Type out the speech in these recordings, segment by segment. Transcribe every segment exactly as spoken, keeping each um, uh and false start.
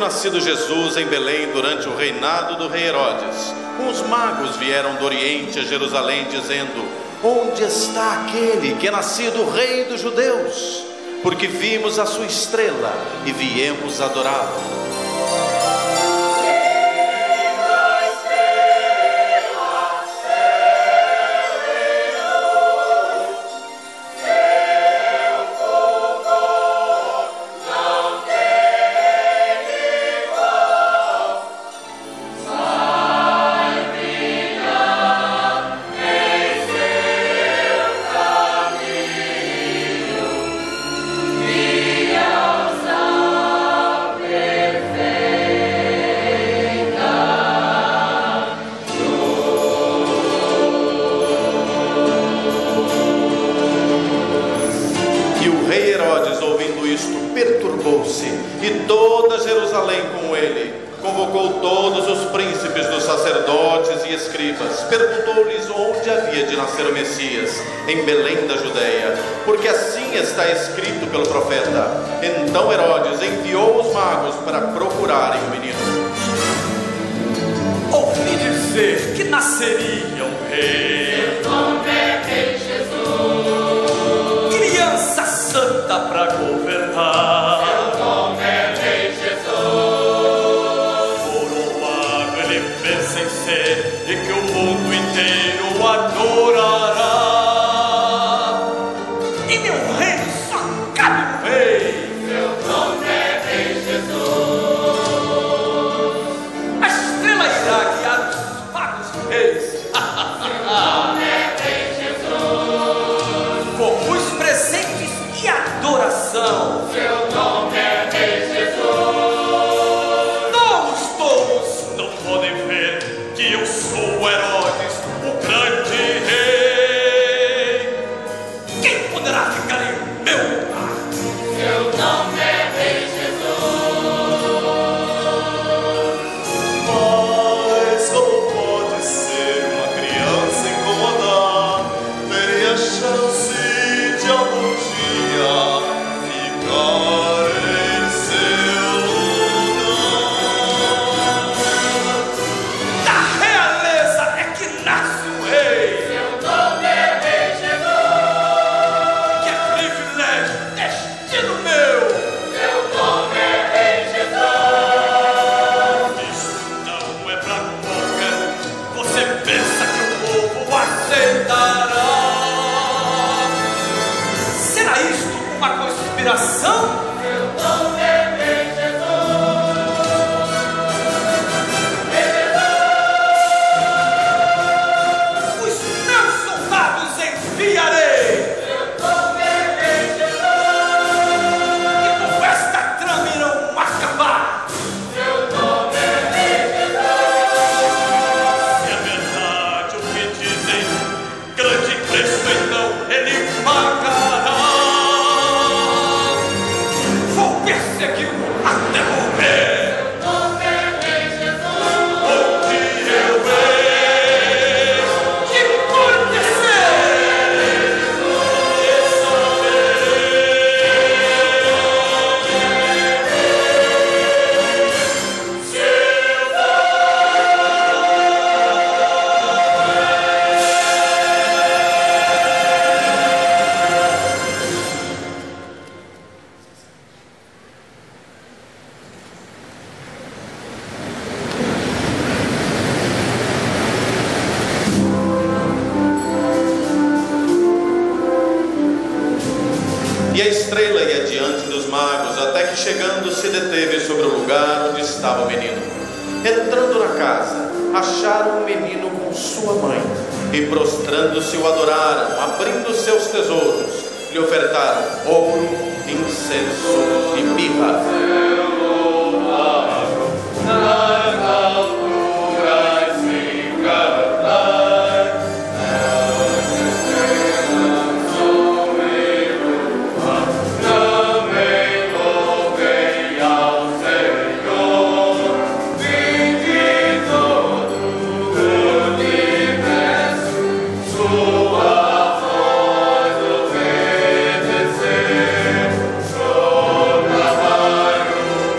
nascido Jesus em Belém durante o reinado do rei Herodes, uns magos vieram do Oriente a Jerusalém dizendo: onde está aquele que é nascido rei dos judeus? Porque vimos a sua estrela e viemos adorá-lo. E toda Jerusalém com ele. Convocou todos os príncipes dos sacerdotes e escribas. Perguntou-lhes onde havia de nascer o Messias. Em Belém da Judeia, porque assim está escrito pelo profeta. Então Herodes enviou os magos para procurarem o menino. Ouvi dizer que nasceria um rei. Seu nome é Rei Jesus. Criança santa para governar. Sem ser, e que o mundo inteiro adorará. E meu reino só cabe um rei. Seu nome é Rei Jesus. A estrela irá guiar os magos reis. Seu nome é Rei Jesus. Com os presentes e adoração. Seu nome é Rei Jesus. Todos, todos não podem ver que eu sou Herodes, o grande rei. Quem poderá ficar em meu lugar? Seu nome é Rei Jesus. Mas como pode ser uma criança incomodar? Teria chance de algum dia ficar em seu lugar. Da realeza é que nasce o rei. Seu nome é Rei Jesus. Que privilégio, destino meu. Seu nome é Rei Jesus. Isso não é pra qualquer um. Você pensa que o povo aceitará? Será isto uma conspiração? Seu nome é Rei Jesus. Os meus soldados enviarei. Seu nome é Rei Jesus. E com esta trama irão acabar. Seu nome é Rei Jesus. Se é verdade o que dizem, grande preço então ele pagará. Vou persegui-lo até morrer. Seu nome é Rei Jesus. Onde eu hei de acontecer, eu E a estrela ia diante dos magos, até que chegando se deteve sobre o lugar onde estava o menino. Entrando na casa, acharam o menino com sua mãe, e prostrando-se o adoraram, abrindo seus tesouros, lhe ofertaram ouro, incenso e mirra. Sua voz obedecer, só trabalho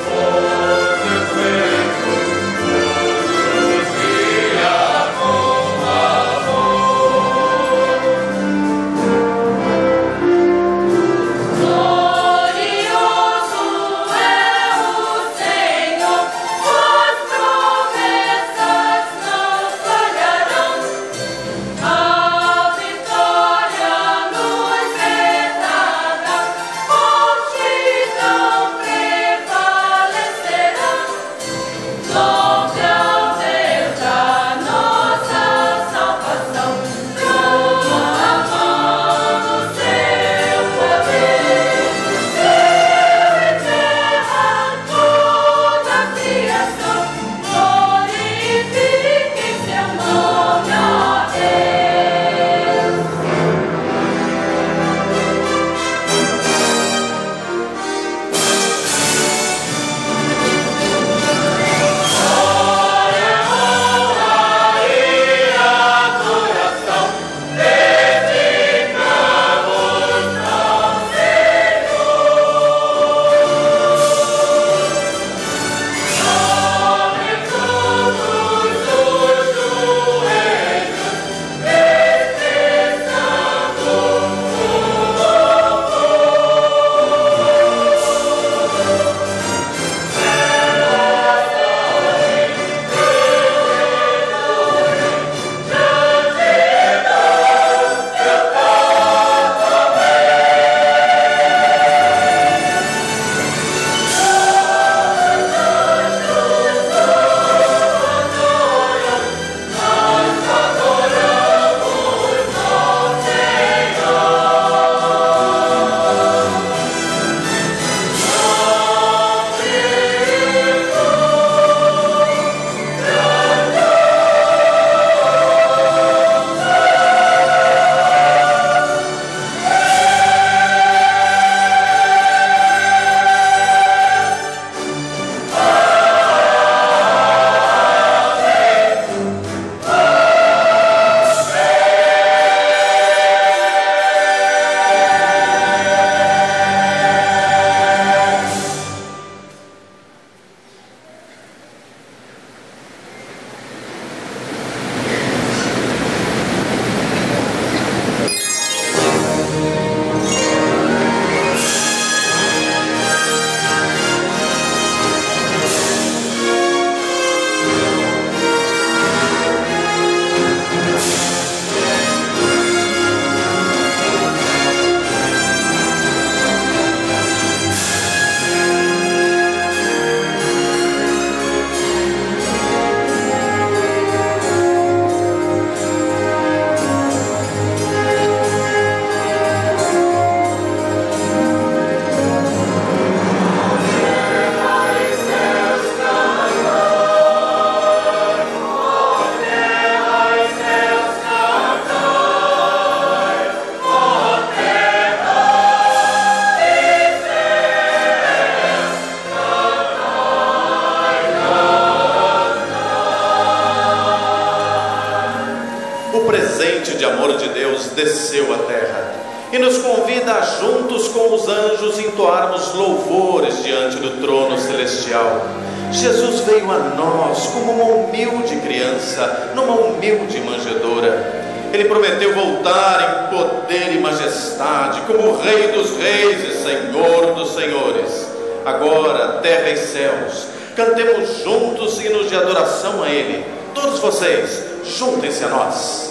desceu à terra e nos convida a, juntos com os anjos, entoarmos louvores diante do trono celestial. Jesus veio a nós como uma humilde criança, numa humilde manjedoura. Ele prometeu voltar em poder e majestade, como o Rei dos Reis e Senhor dos Senhores. Agora, terra e céus, cantemos juntos hinos de adoração a Ele. Todos vocês, juntem-se a nós.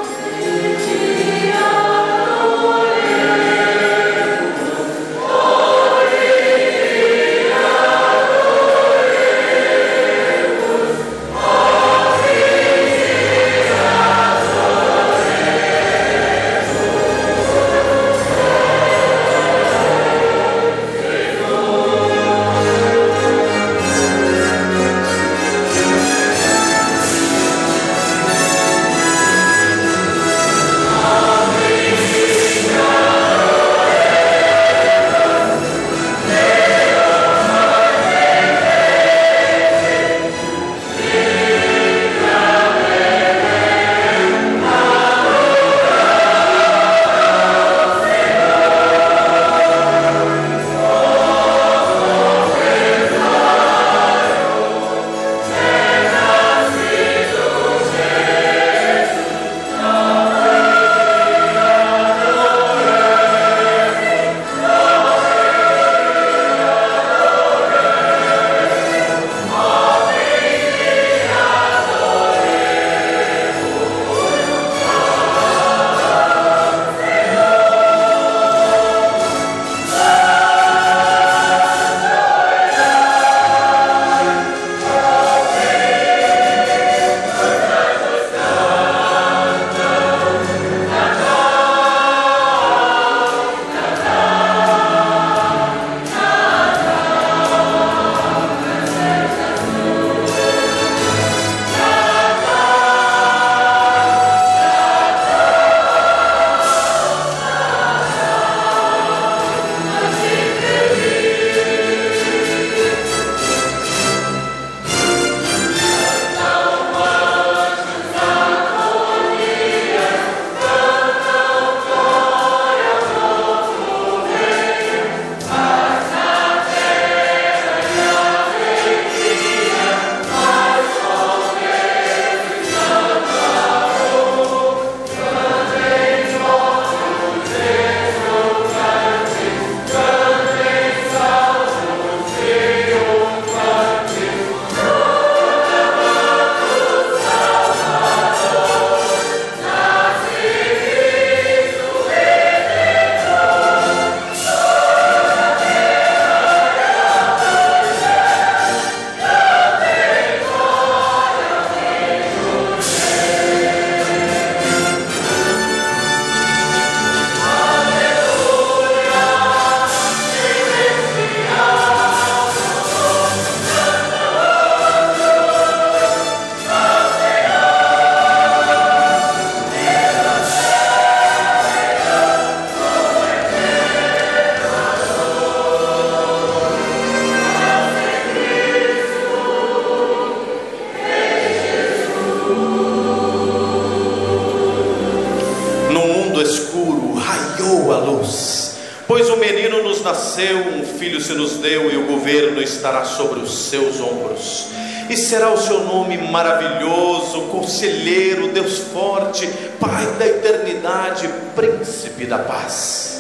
Pois um menino nos nasceu, um filho se nos deu, e o governo estará sobre os seus ombros. E será o seu nome maravilhoso, Conselheiro, Deus forte, Pai da eternidade, Príncipe da paz.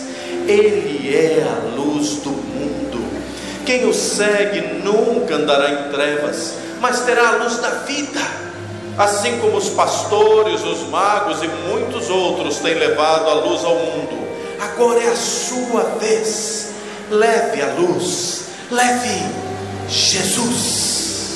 Ele é a luz do mundo. Quem o segue nunca andará em trevas, mas terá a luz da vida. Assim como os pastores, os magos e muitos outros têm levado a luz ao mundo, agora é a sua vez. Leve a luz, leve Jesus.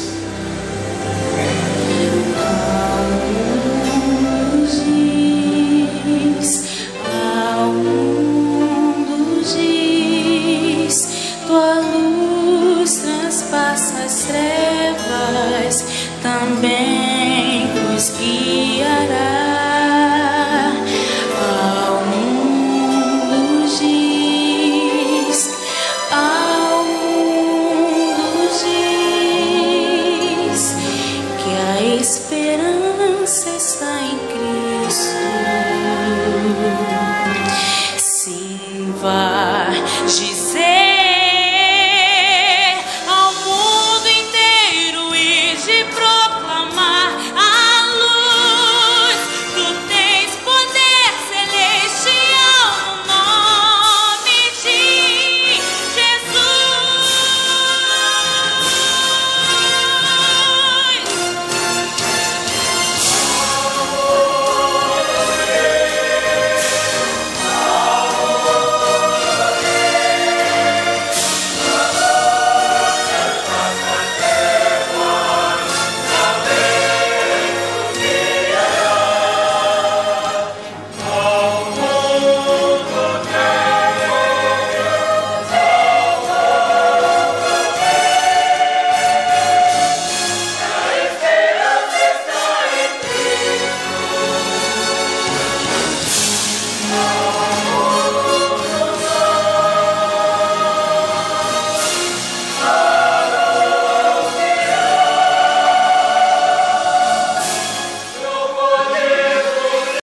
Ao mundo diz, tua luz transpassa as trevas, também nos guiará. Ao mundo diz, ao mundo diz que a esperança está em Cristo. louvar, Gisele.